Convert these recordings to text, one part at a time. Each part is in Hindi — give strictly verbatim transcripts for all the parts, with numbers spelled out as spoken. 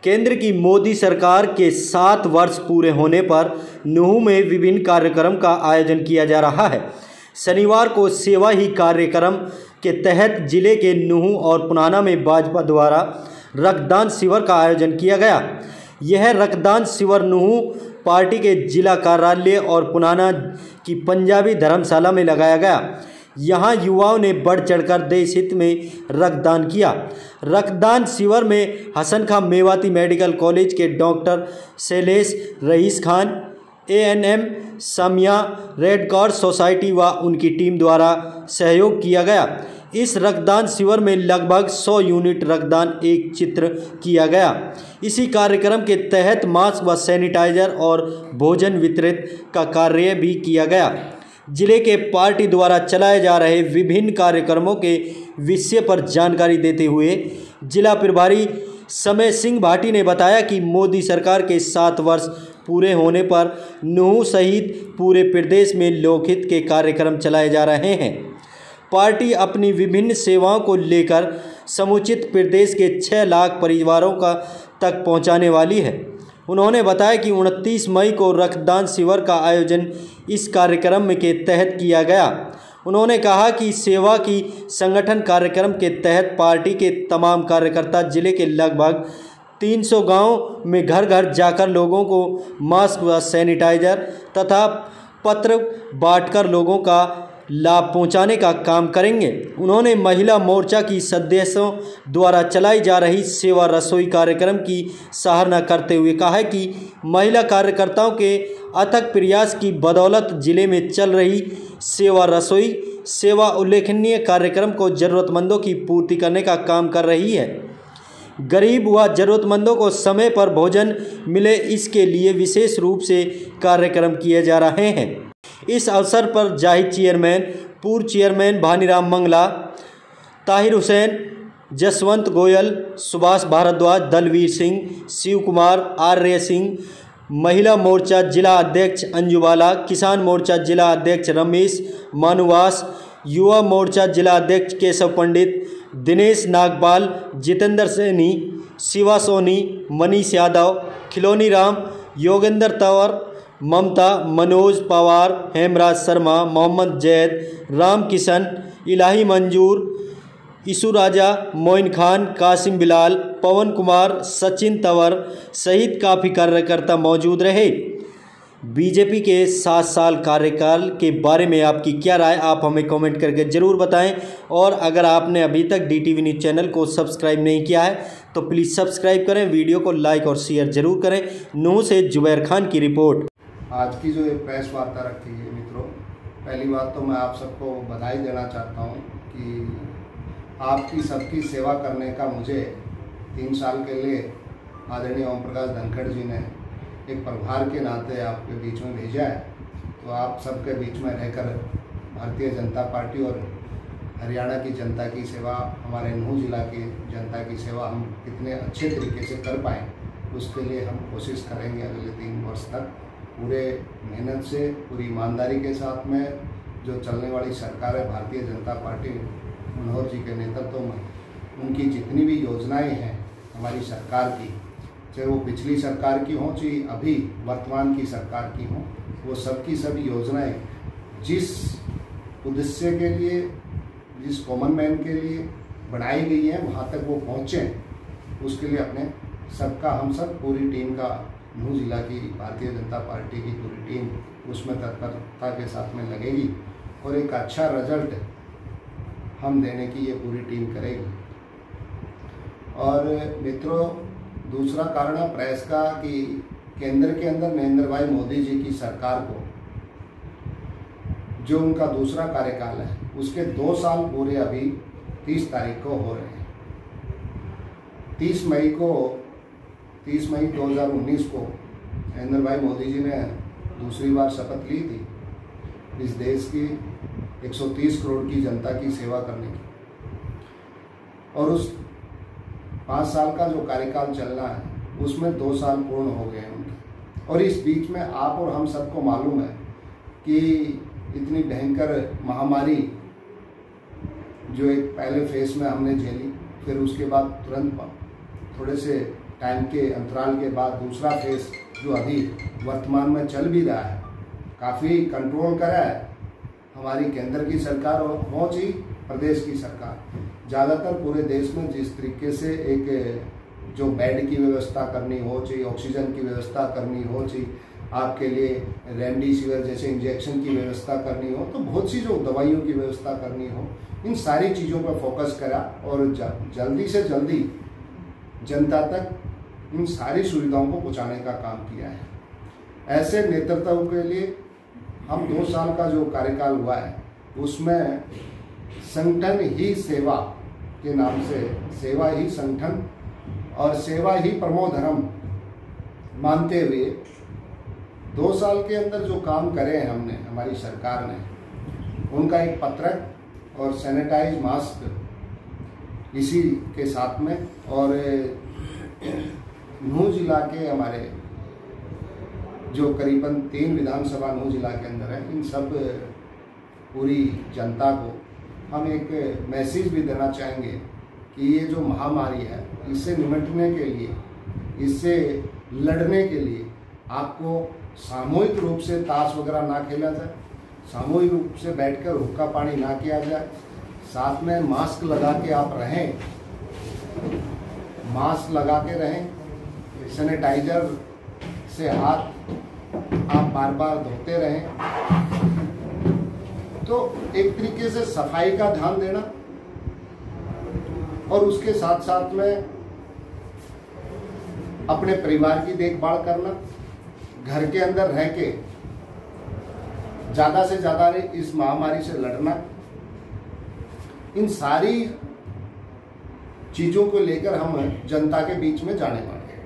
केंद्र की मोदी सरकार के सात वर्ष पूरे होने पर नूंह में विभिन्न कार्यक्रम का आयोजन किया जा रहा है। शनिवार को सेवा ही कार्यक्रम के तहत जिले के नूंह और पुनाना में भाजपा द्वारा रक्तदान शिविर का आयोजन किया गया। यह रक्तदान शिविर नूंह पार्टी के जिला कार्यालय और पुनाना की पंजाबी धर्मशाला में लगाया गया। यहाँ युवाओं ने बढ़ चढ़कर देश हित में रक्तदान किया। रक्तदान शिविर में हसन खां मेवाती मेडिकल कॉलेज के doctor Shailesh Rais Khan, A N M Samia, red cross society व उनकी टीम द्वारा सहयोग किया गया। इस रक्तदान शिविर में लगभग सौ यूनिट रक्तदान एक चित्र किया गया। इसी कार्यक्रम के तहत मास्क व सैनिटाइजर और भोजन वितरित का कार्य भी किया गया। जिले के पार्टी द्वारा चलाए जा रहे विभिन्न कार्यक्रमों के विषय पर जानकारी देते हुए जिला प्रभारी समय सिंह भाटी ने बताया कि मोदी सरकार के सात वर्ष पूरे होने पर नूंह सहित पूरे प्रदेश में लोकहित के कार्यक्रम चलाए जा रहे हैं। पार्टी अपनी विभिन्न सेवाओं को लेकर समुचित प्रदेश के छः लाख परिवारों का तक पहुंचाने वाली है। उन्होंने बताया कि उनतीस मई को रक्तदान शिविर का आयोजन इस कार्यक्रम के तहत किया गया। उन्होंने कहा कि सेवा की संगठन कार्यक्रम के तहत पार्टी के तमाम कार्यकर्ता जिले के लगभग तीन सौ गांव में घर घर जाकर लोगों को मास्क व सैनिटाइजर तथा पत्र बांटकर लोगों का लाभ पहुंचाने का काम करेंगे। उन्होंने महिला मोर्चा की सदस्यों द्वारा चलाई जा रही सेवा रसोई कार्यक्रम की सराहना करते हुए कहा कि महिला कार्यकर्ताओं के अथक प्रयास की बदौलत जिले में चल रही सेवा रसोई सेवा उल्लेखनीय कार्यक्रम को ज़रूरतमंदों की पूर्ति करने का काम कर रही है। गरीब व ज़रूरतमंदों को समय पर भोजन मिले, इसके लिए विशेष रूप से कार्यक्रम किए जा रहे हैं। इस अवसर पर जाहिद चेयरमैन, पूर्व चेयरमैन भानीराम मंगला, ताहिर हुसैन, जसवंत गोयल, सुभाष भारद्वाज, दलवीर सिंह, शिव कुमार, आर्य सिंह, महिला मोर्चा जिला अध्यक्ष अंजुबाला, किसान मोर्चा जिला अध्यक्ष रमेश मानुवास, युवा मोर्चा जिला अध्यक्ष केशव पंडित, दिनेश नागपाल, जितेंद्र सैनी, शिवा सोनी, मनीष यादव, खिलौनी राम, योगेंद्र तंवर, ममता, मनोज पवार, हेमराज शर्मा, मोहम्मद जैद, राम किशन, इलाही मंजूर, ईसु राजा, मोइन खान, कासिम बिलाल, पवन कुमार, सचिन तंवर सहित काफ़ी कार्यकर्ता मौजूद रहे। बीजेपी के सात साल कार्यकाल के बारे में आपकी क्या राय, आप हमें कमेंट करके ज़रूर बताएं। और अगर आपने अभी तक D T V news channel को सब्सक्राइब नहीं किया है तो प्लीज़ सब्सक्राइब करें, वीडियो को लाइक और शेयर ज़रूर करें। नूंह से जुबैर खान की रिपोर्ट। आज की जो ये प्रेस वार्ता रखी है मित्रों, पहली बात तो मैं आप सबको बधाई देना चाहता हूँ कि आपकी सबकी सेवा करने का मुझे तीन साल के लिए आदरणीय ओम प्रकाश धनखड़ जी ने एक प्रभार के नाते आपके बीच में भेजा है। तो आप सबके बीच में रहकर भारतीय जनता पार्टी और हरियाणा की जनता की सेवा, हमारे नूंह जिला की जनता की सेवा हम कितने अच्छे तरीके से कर पाएँ, उसके लिए हम कोशिश करेंगे अगले तीन वर्ष तक पूरे मेहनत से, पूरी ईमानदारी के साथ में। जो चलने वाली सरकार है भारतीय जनता पार्टी मनोहर जी के नेतृत्व में, उनकी जितनी भी योजनाएं हैं हमारी सरकार की, चाहे वो पिछली सरकार की हों चाहे अभी वर्तमान की सरकार की हों, वो सबकी सभी योजनाएं जिस उद्देश्य के लिए, जिस कॉमन मैन के लिए बनाई गई हैं वहाँ तक वो पहुँचें, उसके लिए अपने सबका, हम सब पूरी टीम का, नूंह जिला की भारतीय जनता पार्टी की पूरी टीम उसमें तत्परता के साथ में लगेगी और एक अच्छा रिजल्ट हम देने की ये पूरी टीम करेगी। और मित्रों, दूसरा कारण है प्रेस का कि केंद्र के अंदर नरेंद्र भाई मोदी जी की सरकार को, जो उनका दूसरा कार्यकाल है, उसके दो साल पूरे अभी तीस तारीख को हो रहे हैं। तीस मई को तीस मई दो हज़ार उन्नीस को नरेंद्र भाई मोदी जी ने दूसरी बार शपथ ली थी इस देश की एक सौ तीस करोड़ की जनता की सेवा करने की। और उस पाँच साल का जो कार्यकाल चलना है उसमें दो साल पूर्ण हो गए हैं उनके। और इस बीच में आप और हम सबको मालूम है कि इतनी भयंकर महामारी जो एक पहले फेस में हमने झेली, फिर उसके बाद तुरंत थोड़े से टाइम के अंतराल के बाद दूसरा फेज जो अभी वर्तमान में चल भी रहा है, काफ़ी कंट्रोल करा है हमारी केंद्र की सरकार और हो जी प्रदेश की सरकार। ज़्यादातर पूरे देश में जिस तरीके से एक जो बेड की व्यवस्था करनी हो चाहिए, ऑक्सीजन की व्यवस्था करनी हो चाहिए, आपके लिए रेमडेसिविर जैसे इंजेक्शन की व्यवस्था करनी हो, तो बहुत सी जो दवाइयों की व्यवस्था करनी हो, इन सारी चीज़ों पर फोकस करा और जल्दी से जल्दी जनता तक इन सारी सुविधाओं को पहुंचाने का काम किया है। ऐसे नेतृत्व के लिए हम दो साल का जो कार्यकाल हुआ है उसमें संगठन ही सेवा के नाम से सेवा ही संगठन और सेवा ही परमो धर्म मानते हुए दो साल के अंदर जो काम करे हैं हमने, हमारी सरकार ने, उनका एक पत्रक और सैनिटाइज मास्क इसी के साथ में, और नूह जिला के हमारे जो करीबन तीन विधानसभा नूह जिला के अंदर है, इन सब पूरी जनता को हम एक मैसेज भी देना चाहेंगे कि ये जो महामारी है इससे निपटने के लिए, इससे लड़ने के लिए आपको सामूहिक रूप से ताश वगैरह ना खेला जाए, सामूहिक रूप से बैठकर हुक्का पानी ना किया जाए, साथ में मास्क लगा के आप रहें, मास्क लगा के रहें, सैनिटाइजर से हाथ आप बार बार धोते रहें। तो एक तरीके से सफाई का ध्यान देना और उसके साथ साथ में अपने परिवार की देखभाल करना, घर के अंदर रह के ज्यादा से ज्यादा इस महामारी से लड़ना, इन सारी चीजों को लेकर हम जनता के बीच में जाने वाले हैं।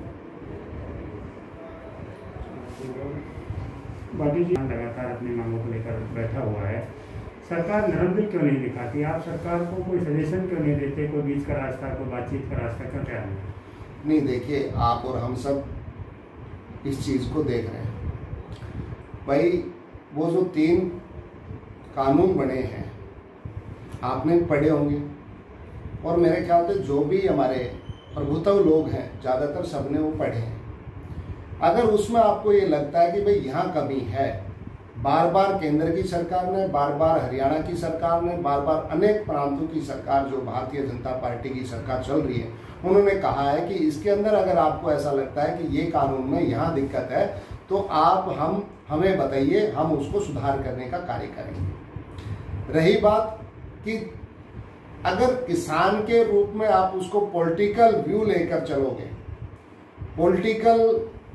बाकी जी लगातार अपनी मांगों को लेकर बैठा हुआ है, सरकार नरम दिल क्यों नहीं दिखाती? आप सरकार को कोई सजेशन क्यों नहीं देते, कोई बीच का रास्ता, कोई बातचीत का रास्ता क्यों क्या है? नहीं, देखिए, आप और हम सब इस चीज़ को देख रहे हैं भाई। वो जो तीन कानून बने हैं आपने पढ़े होंगे, और मेरे ख्याल से जो भी हमारे प्रभुत्व लोग हैं ज़्यादातर सबने वो पढ़े हैं। अगर उसमें आपको ये लगता है कि भाई यहाँ कमी है, बार बार केंद्र की सरकार ने, बार बार हरियाणा की सरकार ने, बार बार अनेक प्रांतों की सरकार जो भारतीय जनता पार्टी की सरकार चल रही है, उन्होंने कहा है कि इसके अंदर अगर आपको ऐसा लगता है कि ये कानून में यहाँ दिक्कत है तो आप हम हमें बताइए, हम उसको सुधार करने का कार्य करेंगे। रही बात कि अगर किसान के रूप में आप उसको पॉलिटिकल व्यू लेकर चलोगे, पॉलिटिकल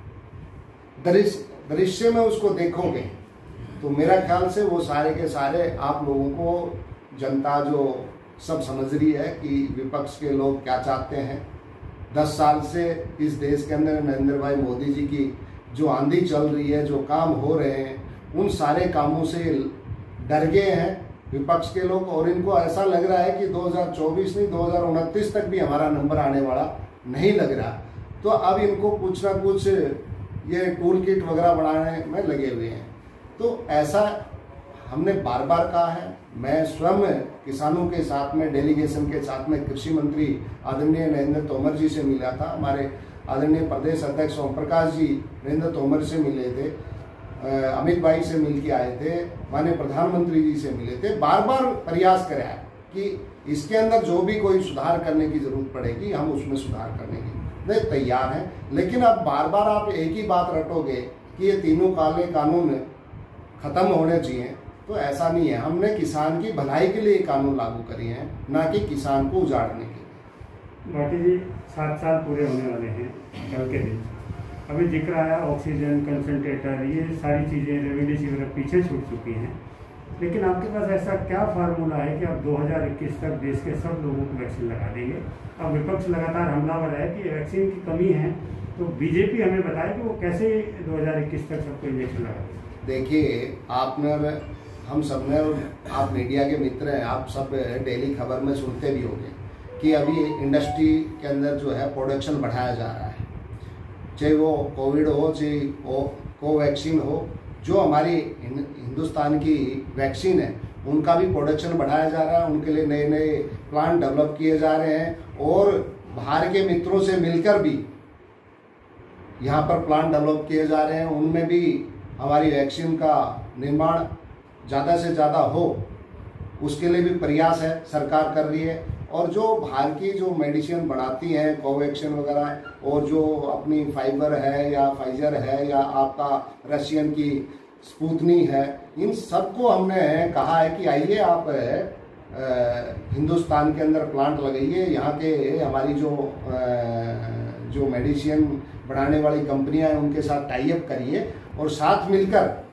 दृश्य में उसको देखोगे, तो मेरा ख्याल से वो सारे के सारे आप लोगों को जनता जो सब समझ रही है कि विपक्ष के लोग क्या चाहते हैं। दस साल से इस देश के अंदर नरेंद्र भाई मोदी जी की जो आंधी चल रही है, जो काम हो रहे हैं, उन सारे कामों से डर गए हैं विपक्ष के लोग, और इनको ऐसा लग रहा है कि दो हज़ार चौबीस नहीं दो हज़ार उनतीस तक भी हमारा नंबर आने वाला नहीं लग रहा। तो अब इनको कुछ ना कुछ ये टूल किट वगैरह बनाने में लगे हुए हैं। तो ऐसा हमने बार बार कहा है। मैं स्वयं किसानों के साथ में, डेलीगेशन के साथ में कृषि मंत्री आदरणीय नरेंद्र तोमर जी से मिला था, हमारे आदरणीय प्रदेश अध्यक्ष ओम प्रकाश जी नरेंद्र तोमर से मिले थे, अमित भाई से मिल के आए थे, माननीय प्रधानमंत्री जी से मिले थे। बार बार प्रयास कराया कि इसके अंदर जो भी कोई सुधार करने की जरूरत पड़ेगी हम उसमें सुधार करने के लिए तैयार हैं। लेकिन अब बार बार आप एक ही बात रटोगे कि ये तीनों काले कानून खत्म होने चाहिए, तो ऐसा नहीं है। हमने किसान की भलाई के लिए कानून लागू करे हैं, ना कि किसान को उजाड़ने के लिए। बाकी जी, सात साल पूरे होने वाले हैं कल के दिन। अभी जिक्र आया ऑक्सीजन, कंसंट्रेटर, ये सारी चीज़ें रेमडेसिविर पीछे छूट चुकी हैं, लेकिन आपके पास ऐसा क्या फार्मूला है कि आप दो हज़ार इक्कीस तक देश के सब लोगों को वैक्सीन लगा देंगे? अब विपक्ष लगातार हमलावर है कि वैक्सीन की कमी है, तो बीजेपी हमें बताए कि वो कैसे दो हज़ार इक्कीस तक सबको इंजेक्शन लगा दें। देखिए, आपने, हम सब ने, आप मीडिया के मित्र हैं, आप सब डेली खबर में सुनते भी होंगे कि अभी इंडस्ट्री के अंदर जो है प्रोडक्शन बढ़ाया जा रहा है, चाहे वो कोविड हो, चाहे वो कोवैक्सीन हो। जो हमारी हिंदुस्तान की वैक्सीन है उनका भी प्रोडक्शन बढ़ाया जा रहा है, उनके लिए नए नए प्लांट डेवलप किए जा रहे हैं, और बाहर के मित्रों से मिलकर भी यहाँ पर प्लांट डेवलप किए जा रहे हैं, उनमें भी हमारी वैक्सीन का निर्माण ज़्यादा से ज़्यादा हो, उसके लिए भी प्रयास है सरकार कर रही है। और जो बाहर की जो मेडिसिन बनाती हैं कोवैक्सीन वगैरह, और जो अपनी फाइबर है या फाइजर है या आपका रशियन की स्पुतनी है, इन सबको हमने कहा है कि आइए आप आ, हिंदुस्तान के अंदर प्लांट लगाइए, यहाँ के हमारी जो आ, जो मेडिसिन बनाने वाली कंपनियां हैं उनके साथ टाई अप करिए और साथ मिलकर